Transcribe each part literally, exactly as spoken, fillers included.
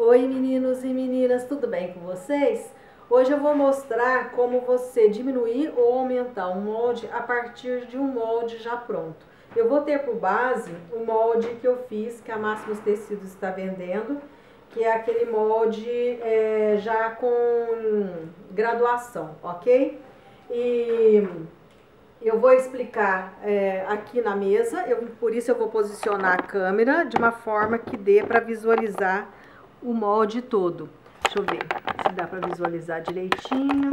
Oi meninos e meninas, tudo bem com vocês? Hoje eu vou mostrar como você diminuir ou aumentar um molde a partir de um molde já pronto. Eu vou ter por base o molde que eu fiz, que a Máximos Tecidos está vendendo, que é aquele molde é, já com graduação, ok? E eu vou explicar é, aqui na mesa, eu, por isso eu vou posicionar a câmera de uma forma que dê para visualizar o molde todo. Deixa eu ver se dá para visualizar direitinho.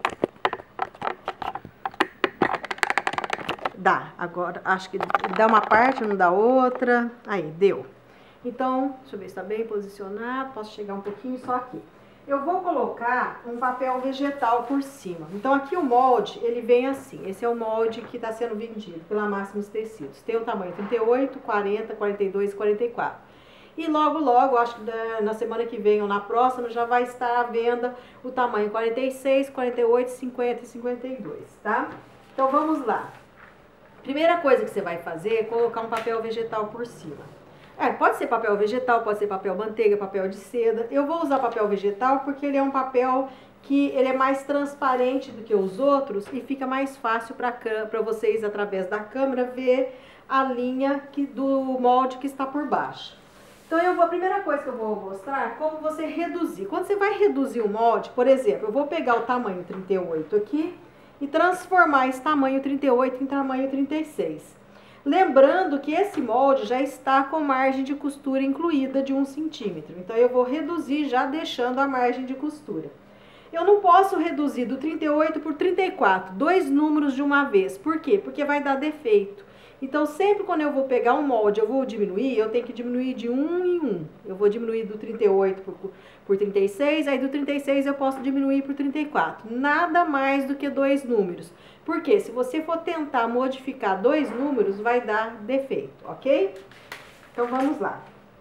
Dá, agora acho que dá uma parte, não dá outra. Aí, deu. Então, deixa eu ver se está bem posicionado, posso chegar um pouquinho só aqui. Eu vou colocar um papel vegetal por cima. Então aqui o molde, ele vem assim. Esse é o molde que está sendo vendido pela Máximos Tecidos. Tem o tamanho trinta e oito, quarenta, quarenta e dois e quarenta e quatro. E logo, logo, acho que na semana que vem ou na próxima, já vai estar à venda o tamanho quarenta e seis, quarenta e oito, cinquenta e cinquenta e dois, tá? Então vamos lá. Primeira coisa que você vai fazer é colocar um papel vegetal por cima. É, pode ser papel vegetal, pode ser papel manteiga, papel de seda. Eu vou usar papel vegetal porque ele é um papel que ele é mais transparente do que os outros e fica mais fácil para vocês, através da câmera, ver a linha que, do molde que está por baixo. Então, eu vou, a primeira coisa que eu vou mostrar é como você reduzir. Quando você vai reduzir o molde, por exemplo, eu vou pegar o tamanho trinta e oito aqui e transformar esse tamanho trinta e oito em tamanho trinta e seis. Lembrando que esse molde já está com margem de costura incluída de um centímetro. Então, eu vou reduzir já deixando a margem de costura. Eu não posso reduzir do trinta e oito por trinta e quatro, dois números de uma vez. Por quê? Porque vai dar defeito. Então, sempre quando eu vou pegar um molde, eu vou diminuir, eu tenho que diminuir de um em um. Eu vou diminuir do trinta e oito por, por trinta e seis, aí do trinta e seis eu posso diminuir por trinta e quatro. Nada mais do que dois números. Porque se você for tentar modificar dois números, vai dar defeito, ok? Então, vamos lá.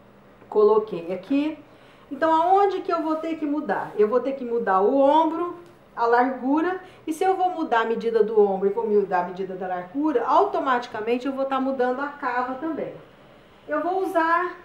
Coloquei aqui. Então, aonde que eu vou ter que mudar? Eu vou ter que mudar o ombro, a largura, e se eu vou mudar a medida do ombro e vou mudar a medida da largura, automaticamente eu vou estar mudando a cava também. Eu vou usar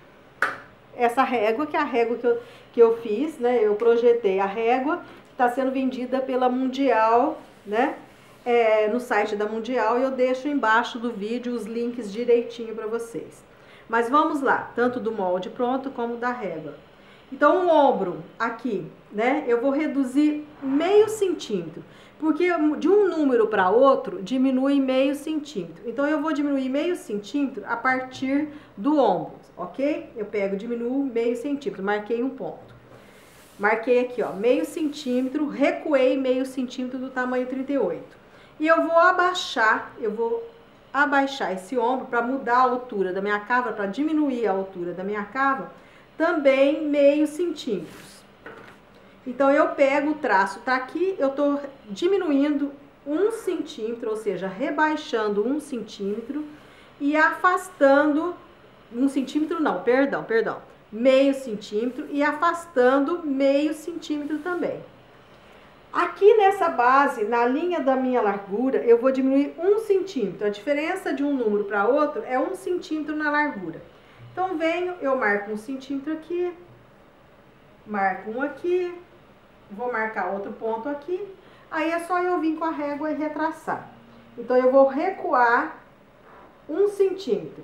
essa régua, que é a régua que eu, que eu fiz, né? Eu projetei a régua, que está sendo vendida pela Mundial, né? É, no site da Mundial, e eu deixo embaixo do vídeo os links direitinho para vocês. Mas vamos lá, tanto do molde pronto como da régua. Então, o ombro aqui, né, eu vou reduzir meio centímetro, porque de um número para outro diminui meio centímetro. Então, eu vou diminuir meio centímetro a partir do ombro, ok? Eu pego, diminuo meio centímetro, marquei um ponto. Marquei aqui, ó, meio centímetro, recuei meio centímetro do tamanho trinta e oito. E eu vou abaixar, eu vou abaixar esse ombro para mudar a altura da minha cava, para diminuir a altura da minha cava, também meio centímetros. Então, eu pego o traço, tá aqui, eu tô diminuindo um centímetro, ou seja, rebaixando um centímetro e afastando, um centímetro não, perdão, perdão, meio centímetro e afastando meio centímetro também. Aqui nessa base, na linha da minha largura, eu vou diminuir um centímetro. A diferença de um número para outro é um centímetro na largura. Então, venho, eu marco um centímetro aqui, marco um aqui, vou marcar outro ponto aqui, aí é só eu vir com a régua e retraçar. Então, eu vou recuar um centímetro.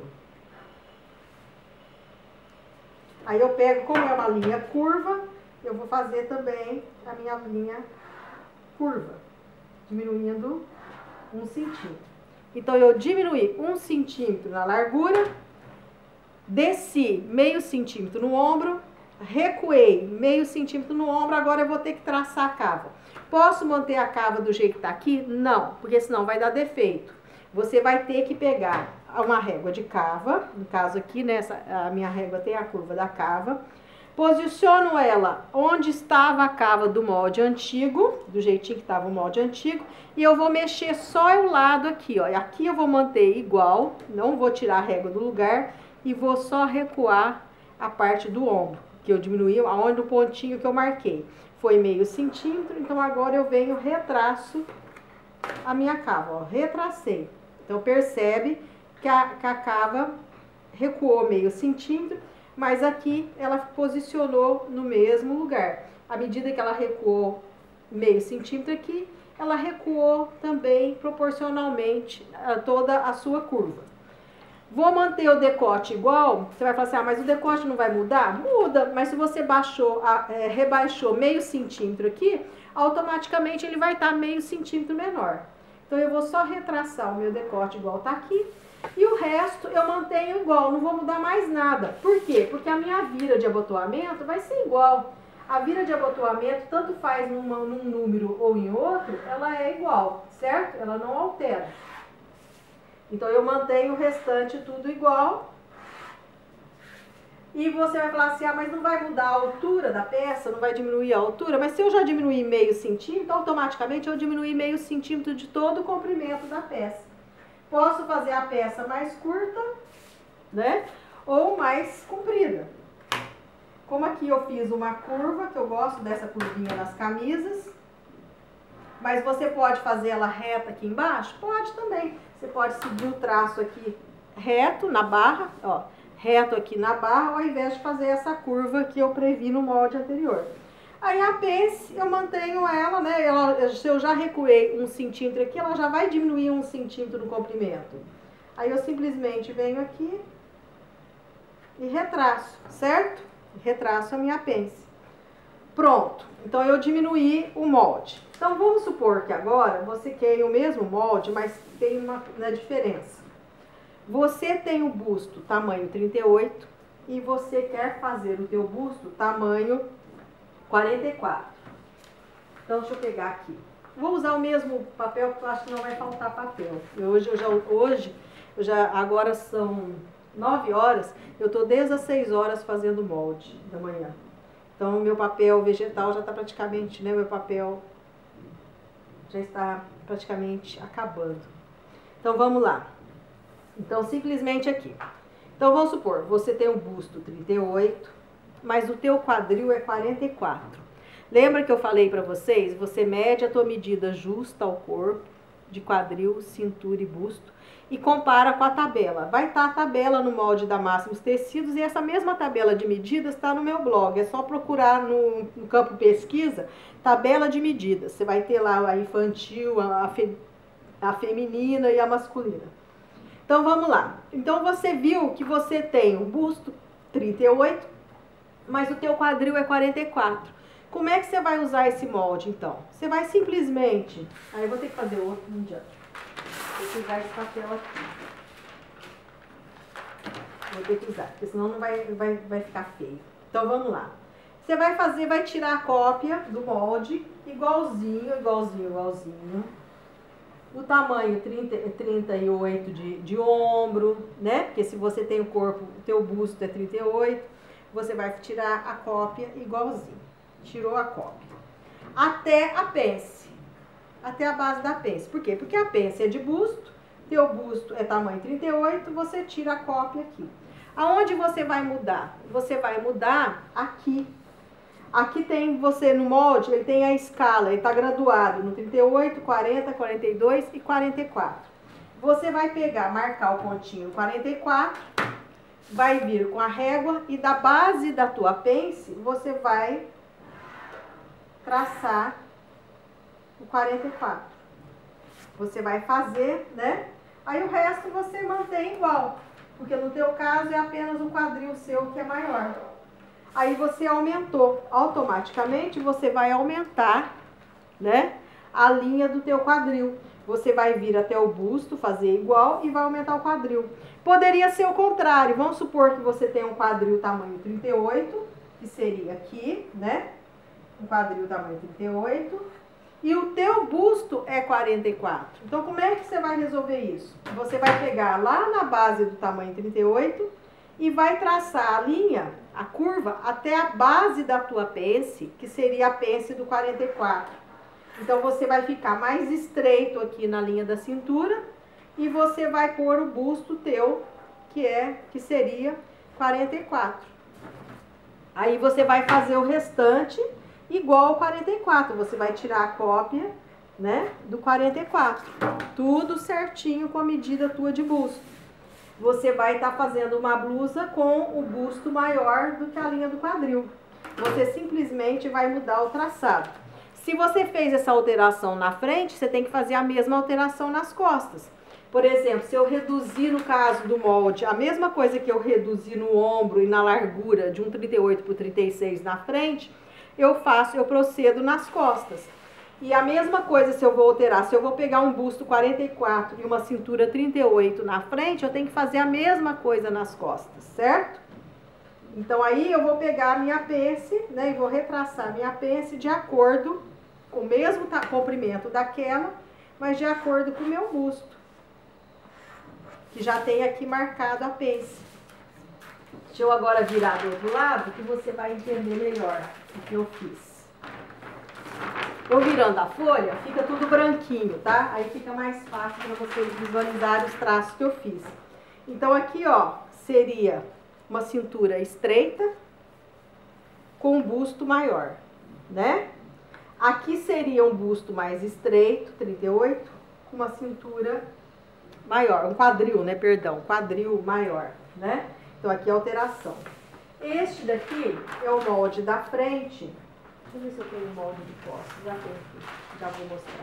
Aí, eu pego, como é uma linha curva, eu vou fazer também a minha linha curva, diminuindo um centímetro. Então, eu diminuí um centímetro na largura, desci meio centímetro no ombro, recuei meio centímetro no ombro, agora eu vou ter que traçar a cava. Posso manter a cava do jeito que tá aqui? Não, porque senão vai dar defeito. Você vai ter que pegar uma régua de cava, no caso aqui, nessa, a minha régua tem a curva da cava, posiciono ela onde estava a cava do molde antigo, do jeitinho que estava o molde antigo, e eu vou mexer só o lado aqui, ó. Aqui eu vou manter igual, não vou tirar a régua do lugar, e vou só recuar a parte do ombro, que eu diminuí, aonde o pontinho que eu marquei. Foi meio centímetro, então agora eu venho, retraço a minha cava, ó, retracei. Então, percebe que a, que a cava recuou meio centímetro, mas aqui ela posicionou no mesmo lugar. À medida que ela recuou meio centímetro aqui, ela recuou também proporcionalmente a toda a sua curva. Vou manter o decote igual, você vai falar assim, ah, mas o decote não vai mudar? Muda, mas se você baixou, é, rebaixou meio centímetro aqui, automaticamente ele vai estar meio centímetro menor. Então eu vou só retraçar o meu decote igual tá aqui, e o resto eu mantenho igual, não vou mudar mais nada. Por quê? Porque a minha vira de abotoamento vai ser igual. A vira de abotoamento, tanto faz numa, num número ou em outro, ela é igual, certo? Ela não altera. Então, eu mantenho o restante tudo igual. E você vai falar assim, ah, mas não vai mudar a altura da peça, não vai diminuir a altura. Mas se eu já diminuir meio centímetro, automaticamente eu diminuí meio centímetro de todo o comprimento da peça. Posso fazer a peça mais curta, né? Ou mais comprida. Como aqui eu fiz uma curva, que eu gosto dessa curvinha nas camisas. Mas você pode fazer ela reta aqui embaixo? Pode também. Você pode seguir o traço aqui reto na barra, ó, reto aqui na barra, ao invés de fazer essa curva que eu previ no molde anterior. Aí a pence, eu mantenho ela, né, ela, se eu já recuei um centímetro aqui, ela já vai diminuir um centímetro no comprimento. Aí eu simplesmente venho aqui e retraço, certo? Retraço a minha pence. Pronto, então eu diminuí o molde. Então vamos supor que agora você quer o mesmo molde, mas tem uma, uma diferença. Você tem o busto tamanho trinta e oito e você quer fazer o teu busto tamanho quarenta e quatro. Então deixa eu pegar aqui. Vou usar o mesmo papel, porque eu acho que não vai faltar papel. Eu, hoje, eu já, hoje eu já, agora são nove horas, eu estou desde as seis horas fazendo molde da manhã. Então, o meu papel vegetal já está praticamente, né, meu papel já está praticamente acabando. Então, vamos lá. Então, simplesmente aqui. Então, vamos supor, você tem o busto trinta e oito, mas o teu quadril é quarenta e quatro. Lembra que eu falei para vocês? Você mede a tua medida justa ao corpo, de quadril, cintura e busto, e compara com a tabela. Vai estar a tabela no molde da Máximos Tecidos e essa mesma tabela de medidas está no meu blog. É só procurar no, no campo pesquisa, tabela de medidas. Você vai ter lá a infantil, a, fe, a feminina e a masculina. Então vamos lá. Então você viu que você tem o busto trinta e oito, mas o teu quadril é quarenta e quatro. Como é que você vai usar esse molde então? Você vai simplesmente... Aí eu vou ter que fazer outro, não adianta. Vou ter que usar esse papel aqui. Vou ter que usar, porque senão não vai, vai, vai ficar feio. Então vamos lá. Você vai fazer, vai tirar a cópia do molde, igualzinho, igualzinho, igualzinho. O tamanho trinta, trinta e oito de, de ombro, né? Porque se você tem o corpo, o teu busto é trinta e oito, você vai tirar a cópia igualzinho. Tirou a cópia. Até a pence. Até a base da pence. Por quê? Porque a pence é de busto, teu busto é tamanho trinta e oito, você tira a cópia aqui. Aonde você vai mudar? Você vai mudar aqui. Aqui tem você no molde, ele tem a escala, ele está graduado no trinta e oito, quarenta, quarenta e dois e quarenta e quatro. Você vai pegar, marcar o pontinho quarenta e quatro, vai vir com a régua e da base da tua pence, você vai traçar o quarenta e quatro. Você vai fazer, né? Aí o resto você mantém igual, porque no teu caso é apenas o quadril seu que é maior. Aí você aumentou, automaticamente você vai aumentar, né, a linha do teu quadril. Você vai vir até o busto, fazer igual e vai aumentar o quadril. Poderia ser o contrário, vamos supor que você tem um quadril tamanho trinta e oito, que seria aqui, né, um quadril tamanho trinta e oito, e o teu busto é quarenta e quatro. Então, como é que você vai resolver isso? Você vai pegar lá na base do tamanho trinta e oito e vai traçar a linha, a curva, até a base da tua pence, que seria a pence do quarenta e quatro. Então, você vai ficar mais estreito aqui na linha da cintura e você vai pôr o busto teu, que, é, que seria quarenta e quatro. Aí, você vai fazer o restante igual ao quarenta e quatro. Você vai tirar a cópia, né, do quarenta e quatro. Tudo certinho com a medida tua de busto. você vai estar tá fazendo uma blusa com o busto maior do que a linha do quadril. Você simplesmente vai mudar o traçado. Se você fez essa alteração na frente, você tem que fazer a mesma alteração nas costas. Por exemplo, se eu reduzir, no caso do molde, a mesma coisa que eu reduzi no ombro e na largura de um trinta e oito por trinta e seis na frente, eu faço, eu procedo nas costas. E a mesma coisa se eu vou alterar, se eu vou pegar um busto quarenta e quatro e uma cintura trinta e oito na frente, eu tenho que fazer a mesma coisa nas costas, certo? Então aí eu vou pegar a minha pence, né, e vou retraçar a minha pence de acordo com o mesmo comprimento daquela, mas de acordo com o meu busto, que já tem aqui marcado a pence. Deixa eu agora virar do outro lado, que você vai entender melhor o que eu fiz. Eu virando a folha, fica tudo branquinho, tá? Aí fica mais fácil para vocês visualizarem os traços que eu fiz. Então aqui, ó, seria uma cintura estreita com um busto maior, né? Aqui seria um busto mais estreito, trinta e oito, com uma cintura maior, um quadril, né? Perdão, quadril maior, né? Então aqui é a alteração. Este daqui é o molde da frente. Deixa eu ver se eu tenho o molde de costas. Já tenho aqui, já vou mostrar.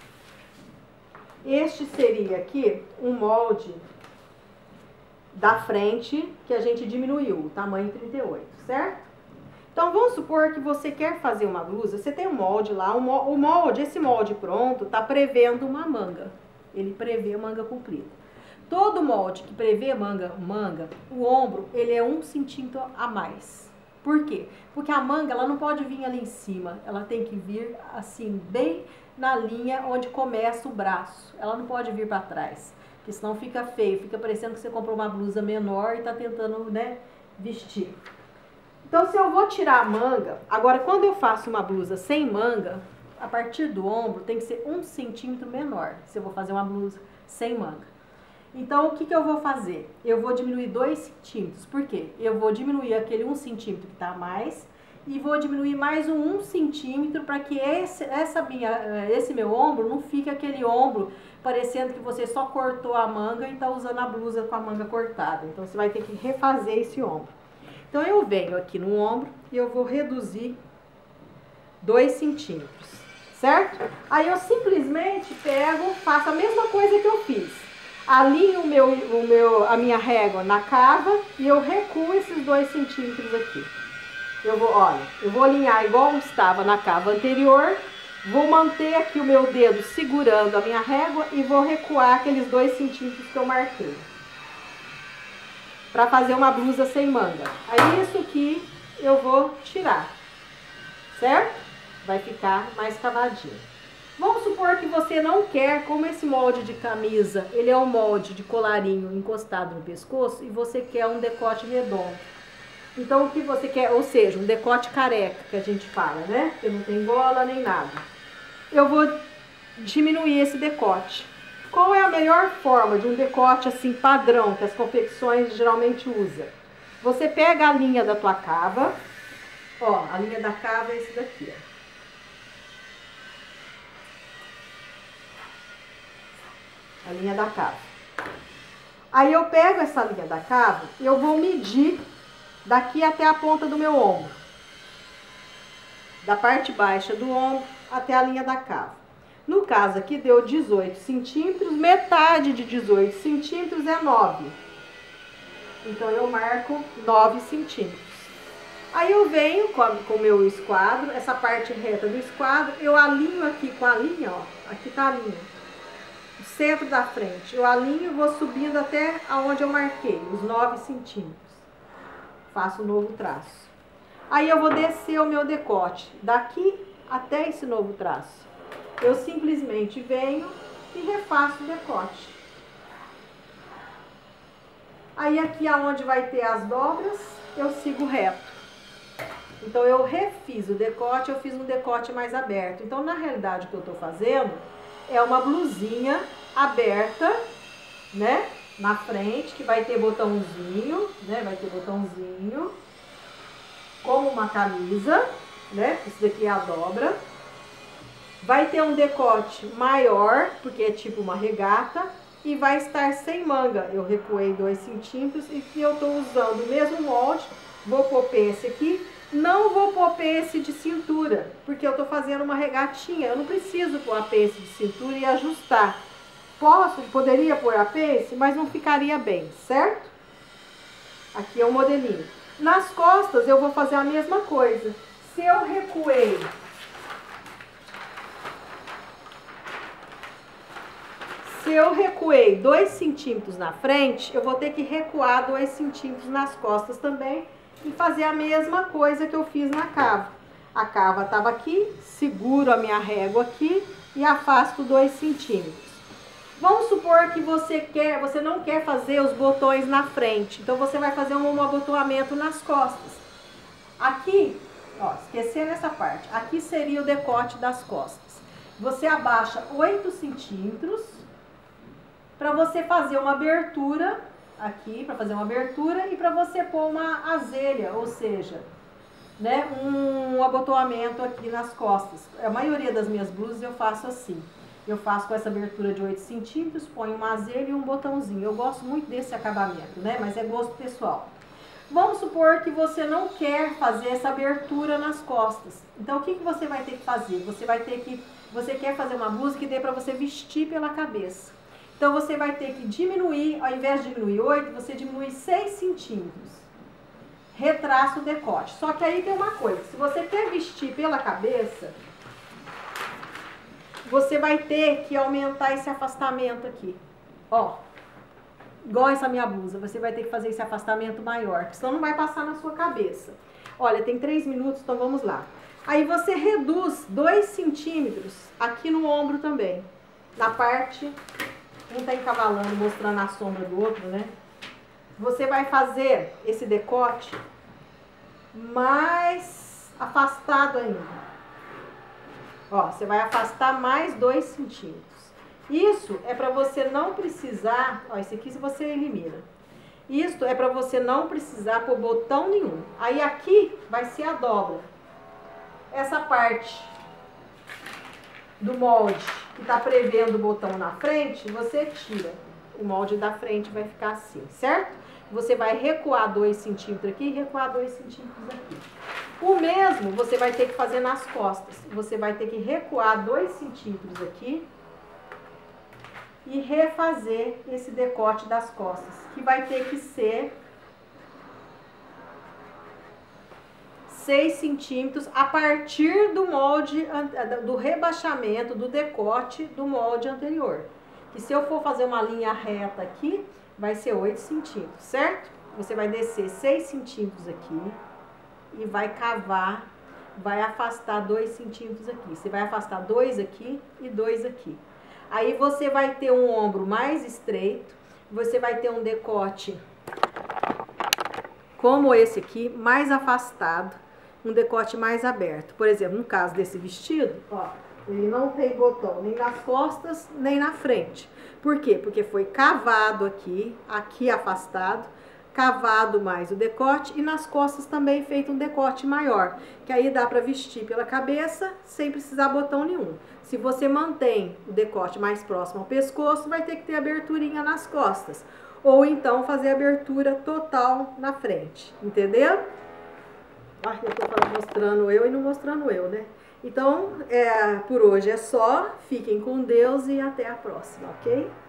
Este seria aqui um molde da frente que a gente diminuiu, o tamanho trinta e oito, certo? Então vamos supor que você quer fazer uma blusa, você tem um molde lá, o molde, esse molde pronto, tá prevendo uma manga. Ele prevê manga comprida. Todo molde que prevê manga, manga, o ombro, ele é um centímetro a mais. Por quê? Porque a manga, ela não pode vir ali em cima, ela tem que vir assim, bem na linha onde começa o braço. Ela não pode vir para trás, porque senão fica feio, fica parecendo que você comprou uma blusa menor e tá tentando, né, vestir. Então, se eu vou tirar a manga, agora quando eu faço uma blusa sem manga, a partir do ombro tem que ser um centímetro menor, se eu vou fazer uma blusa sem manga. Então, o que que eu vou fazer? Eu vou diminuir dois centímetros. Por quê? Eu vou diminuir aquele um centímetro que tá a mais e vou diminuir mais um um centímetro para que esse, essa minha, esse meu ombro não fique aquele ombro parecendo que você só cortou a manga e tá usando a blusa com a manga cortada. Então, você vai ter que refazer esse ombro. Então, eu venho aqui no ombro e eu vou reduzir dois centímetros, certo? Aí, eu simplesmente pego, faço a mesma coisa que eu fiz. Alinho o meu, o meu, a minha régua na cava e eu recuo esses dois centímetros aqui. Eu vou, olha, eu vou alinhar igual estava na cava anterior, vou manter aqui o meu dedo segurando a minha régua e vou recuar aqueles dois centímetros que eu marquei. Para fazer uma blusa sem manga. Aí isso aqui eu vou tirar, certo? Vai ficar mais cavadinho. Vamos supor que você não quer, como esse molde de camisa, ele é um molde de colarinho encostado no pescoço e você quer um decote redondo. Então, o que você quer, ou seja, um decote careca, que a gente fala, né? Que não tem gola nem nada. Eu vou diminuir esse decote. Qual é a melhor forma de um decote assim padrão, que as confecções geralmente usam? Você pega a linha da tua cava, ó, a linha da cava é esse daqui, ó. A linha da cava. Aí eu pego essa linha da cava e eu vou medir daqui até a ponta do meu ombro. Da parte baixa do ombro até a linha da cava. No caso aqui deu dezoito centímetros, metade de dezoito centímetros é nove. Então eu marco nove centímetros. Aí eu venho com o meu esquadro, essa parte reta do esquadro, eu alinho aqui com a linha, ó. Aqui tá a linha. O centro da frente, eu alinho e vou subindo até aonde eu marquei, os nove centímetros. Faço um novo traço. Aí eu vou descer o meu decote, daqui até esse novo traço. Eu simplesmente venho e refaço o decote. Aí aqui aonde vai ter as dobras, eu sigo reto. Então eu refiz o decote, eu fiz um decote mais aberto. Então na realidade o que eu tô fazendo é uma blusinha aberta, né, na frente, que vai ter botãozinho, né, vai ter botãozinho, como uma camisa, né, isso daqui é a dobra. Vai ter um decote maior, porque é tipo uma regata, e vai estar sem manga. Eu recuei dois centímetros e que eu estou usando o mesmo molde. Vou pôr pence aqui. Não vou pôr pence de cintura, porque eu estou fazendo uma regatinha. Eu não preciso pôr a pence de cintura e ajustar. Posso, poderia pôr a pence, mas não ficaria bem, certo? Aqui é o modelinho. Nas costas eu vou fazer a mesma coisa. Se eu recuei Se eu recuei dois centímetros na frente, eu vou ter que recuar dois centímetros nas costas também e fazer a mesma coisa que eu fiz na cava. A cava estava aqui, seguro a minha régua aqui e afasto dois centímetros. Vamos supor que você quer, você não quer fazer os botões na frente, então você vai fazer um abotoamento nas costas. Aqui, ó, esquecendo essa parte, aqui seria o decote das costas. Você abaixa oito centímetros para você fazer uma abertura aqui, para fazer uma abertura e para você pôr uma azelha, ou seja, né, um abotoamento aqui nas costas. A maioria das minhas blusas eu faço assim. Eu faço com essa abertura de oito centímetros, ponho uma azelha e um botãozinho. Eu gosto muito desse acabamento, né, mas é gosto pessoal. Vamos supor que você não quer fazer essa abertura nas costas. Então o que, que você vai ter que fazer? Você vai ter que, você quer fazer uma blusa que dê para você vestir pela cabeça. Então você vai ter que diminuir, ao invés de diminuir oito, você diminui seis centímetros. Retraça o decote. Só que aí tem uma coisa, se você quer vestir pela cabeça, você vai ter que aumentar esse afastamento aqui. Ó, igual essa minha blusa, você vai ter que fazer esse afastamento maior, porque senão não vai passar na sua cabeça. Olha, tem três minutos, então vamos lá. Aí você reduz dois centímetros aqui no ombro também, na parte... Um tá encavalando, mostrando a sombra do outro, né? Você vai fazer esse decote mais afastado ainda. Ó, você vai afastar mais dois centímetros. Isso é para você não precisar... Ó, esse aqui se você elimina. Isso é para você não precisar pôr botão nenhum. Aí aqui vai ser a dobra. Essa parte do molde que está prevendo o botão na frente, você tira. O molde da frente vai ficar assim, certo? Você vai recuar dois centímetros aqui e recuar dois centímetros aqui. O mesmo você vai ter que fazer nas costas. Você vai ter que recuar dois centímetros aqui e refazer esse decote das costas, que vai ter que ser seis centímetros a partir do molde, do rebaixamento, do decote do molde anterior. Que se eu for fazer uma linha reta aqui, vai ser oito centímetros, certo? Você vai descer seis centímetros aqui e vai cavar, vai afastar dois centímetros aqui. Você vai afastar dois aqui e dois aqui. Aí você vai ter um ombro mais estreito, você vai ter um decote como esse aqui, mais afastado. Um decote mais aberto. Por exemplo, no caso desse vestido, ó, ele não tem botão nem nas costas, nem na frente. Por quê? Porque foi cavado aqui, aqui afastado, cavado mais o decote e nas costas também feito um decote maior, que aí dá para vestir pela cabeça sem precisar botão nenhum. Se você mantém o decote mais próximo ao pescoço, vai ter que ter aberturinha nas costas. Ou então fazer abertura total na frente, entendeu? Ah, eu tô mostrando eu e não mostrando eu, né? Então, é, por hoje é só. Fiquem com Deus e até a próxima, ok?